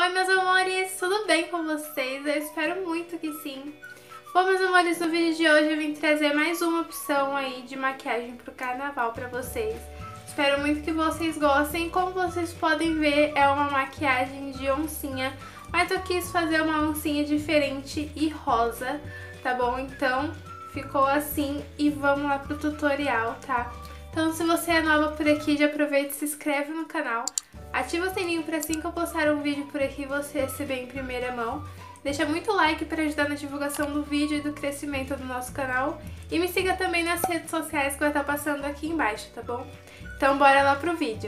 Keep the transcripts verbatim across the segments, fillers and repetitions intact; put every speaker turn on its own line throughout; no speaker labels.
Oi, meus amores, tudo bem com vocês? Eu espero muito que sim. Bom, meus amores, no vídeo de hoje eu vim trazer mais uma opção aí de maquiagem pro carnaval pra vocês. Espero muito que vocês gostem. Como vocês podem ver, é uma maquiagem de oncinha, mas eu quis fazer uma oncinha diferente e rosa, tá bom? Então, ficou assim e vamos lá pro tutorial, tá? Então, se você é nova por aqui, já aproveita e se inscreve no canal. Ativa o sininho para assim que eu postar um vídeo por aqui você receber em primeira mão. Deixa muito like para ajudar na divulgação do vídeo e do crescimento do nosso canal. E me siga também nas redes sociais que vai estar passando aqui embaixo, tá bom? Então bora lá pro vídeo.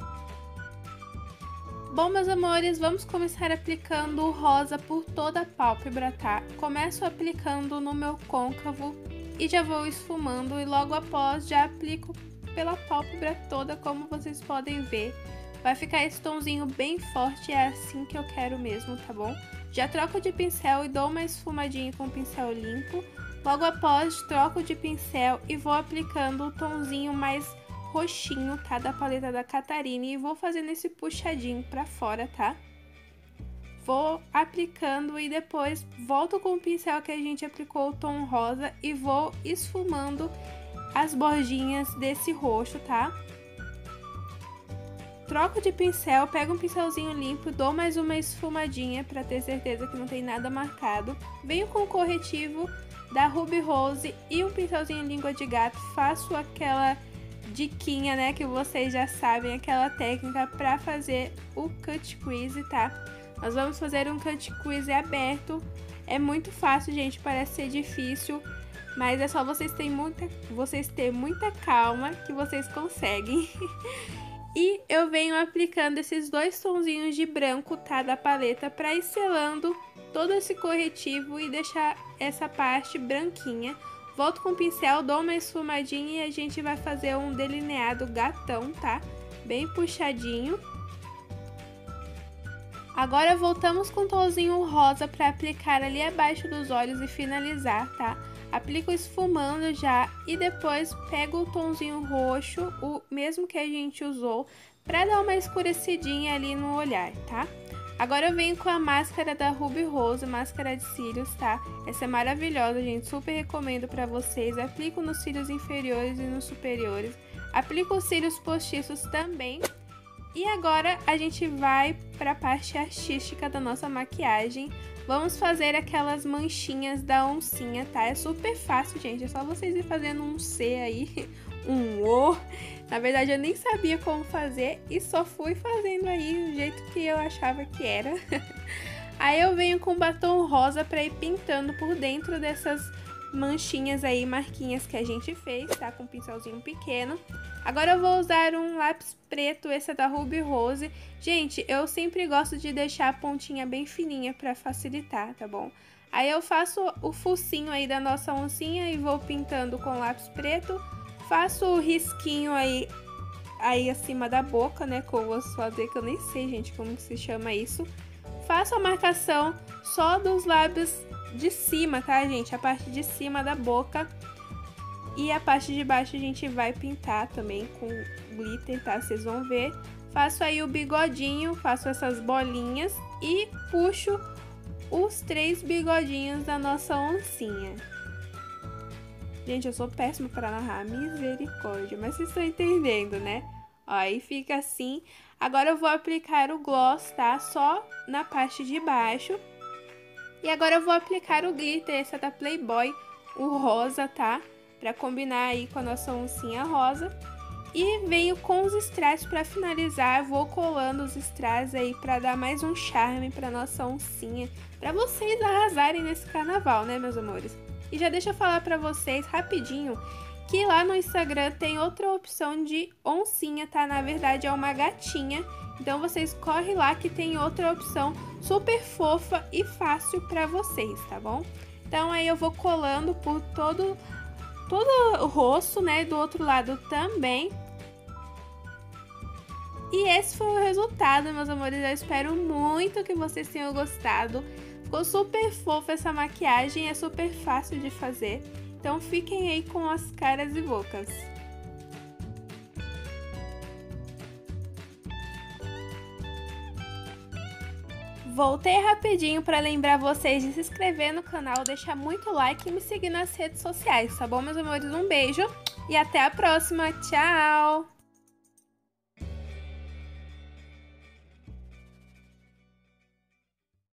Bom, meus amores, vamos começar aplicando o rosa por toda a pálpebra, tá? Começo aplicando no meu côncavo e já vou esfumando e logo após já aplico pela pálpebra toda, como vocês podem ver. Vai ficar esse tomzinho bem forte, é assim que eu quero mesmo, tá bom? Já troco de pincel e dou uma esfumadinha com o pincel limpo. Logo após, troco de pincel e vou aplicando o tomzinho mais roxinho, tá? Da paleta da Catarine e vou fazendo esse puxadinho pra fora, tá? Vou aplicando e depois volto com o pincel que a gente aplicou o tom rosa e vou esfumando as bordinhas desse roxo, tá? Troco de pincel, pego um pincelzinho limpo, dou mais uma esfumadinha para ter certeza que não tem nada marcado. Venho com o corretivo da Ruby Rose e um pincelzinho língua de gato, faço aquela diquinha, né, que vocês já sabem, aquela técnica para fazer o cut crease, tá? Nós vamos fazer um cut crease aberto, é muito fácil, gente, parece ser difícil, mas é só vocês terem muita, vocês terem muita calma que vocês conseguem. E eu venho aplicando esses dois tonzinhos de branco, tá, da paleta, pra ir selando todo esse corretivo e deixar essa parte branquinha. Volto com o pincel, dou uma esfumadinha e a gente vai fazer um delineado gatão, tá? Bem puxadinho. Agora voltamos com o tonzinho rosa pra aplicar ali abaixo dos olhos e finalizar, tá? Aplico esfumando já e depois pego o tomzinho roxo, o mesmo que a gente usou, pra dar uma escurecidinha ali no olhar, tá? Agora eu venho com a máscara da Ruby Rose, máscara de cílios, tá? Essa é maravilhosa, gente, super recomendo pra vocês. Aplico nos cílios inferiores e nos superiores. Aplico os cílios postiços também. E agora a gente vai pra parte artística da nossa maquiagem. Vamos fazer aquelas manchinhas da oncinha, tá? É super fácil, gente. É só vocês ir fazendo um C aí, um O. Na verdade, eu nem sabia como fazer e só fui fazendo aí do jeito que eu achava que era. Aí eu venho com batom rosa pra ir pintando por dentro dessas manchinhas aí, marquinhas que a gente fez, tá? Com um pincelzinho pequeno. Agora eu vou usar um lápis preto, esse é da Ruby Rose. Gente, eu sempre gosto de deixar a pontinha bem fininha pra facilitar, tá bom? Aí eu faço o focinho aí da nossa oncinha e vou pintando com lápis preto. Faço o risquinho aí, aí acima da boca, né? Que eu vou fazer, que eu nem sei, gente, como que se chama isso. Faço a marcação só dos lábios de cima, tá, gente? A parte de cima da boca. E a parte de baixo a gente vai pintar também com glitter, tá? Vocês vão ver. Faço aí o bigodinho, faço essas bolinhas e puxo os três bigodinhos da nossa oncinha. Gente, eu sou péssima para narrar, misericórdia, mas vocês estão entendendo, né? Ó, aí fica assim. Agora eu vou aplicar o gloss, tá? Só na parte de baixo. E agora eu vou aplicar o glitter, esse é da Playboy, o rosa, tá? Pra combinar aí com a nossa oncinha rosa. E venho com os strass pra finalizar, vou colando os strass aí pra dar mais um charme pra nossa oncinha. Pra vocês arrasarem nesse carnaval, né, meus amores? E já deixa eu falar pra vocês rapidinho que lá no Instagram tem outra opção de oncinha, tá? Na verdade é uma gatinha. Então vocês correm lá que tem outra opção super fofa e fácil pra vocês, tá bom? Então aí eu vou colando por todo... todo o rosto, né, do outro lado também. E esse foi o resultado, meus amores. Eu espero muito que vocês tenham gostado. Ficou super fofa essa maquiagem, é super fácil de fazer. Então fiquem aí com as caras e bocas. Voltei rapidinho para lembrar vocês de se inscrever no canal, deixar muito like e me seguir nas redes sociais, tá bom, meus amores? Um beijo e até a próxima. Tchau!